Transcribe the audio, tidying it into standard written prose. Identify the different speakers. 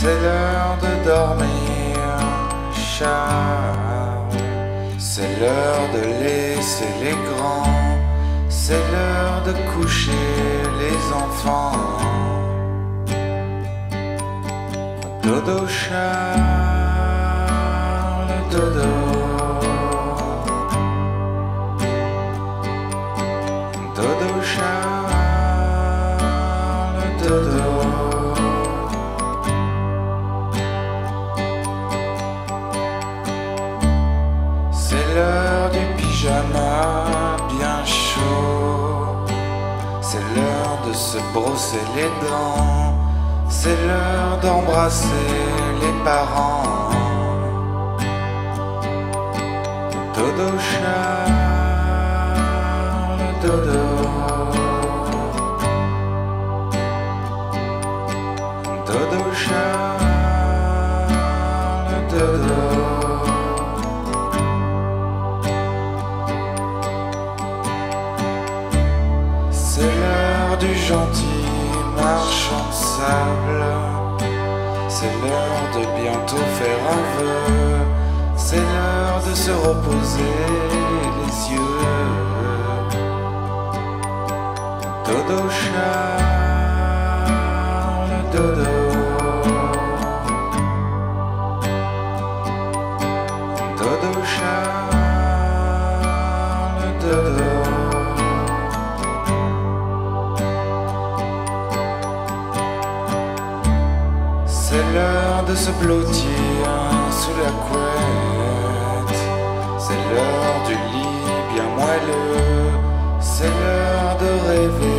Speaker 1: C'est l'heure de dormir, Charles. C'est l'heure de laisser les grands. C'est l'heure de coucher les enfants. Dodo, Charles, dodo. Dodo, Charles, dodo. C'est l'heure du pyjama bien chaud. C'est l'heure de se brosser les dents. C'est l'heure d'embrasser les parents. Dodo, Charles, dodo. Dodo, Charles, dodo. C'est l'heure du gentil marchand de sable. C'est l'heure de bientôt faire un vœu. C'est l'heure de se reposer les yeux. Dodo, Charles, dodo. Dodo, Charles, dodo. C'est l'heure de se blottir sous la couette. C'est l'heure du lit bien moelleux. C'est l'heure de rêver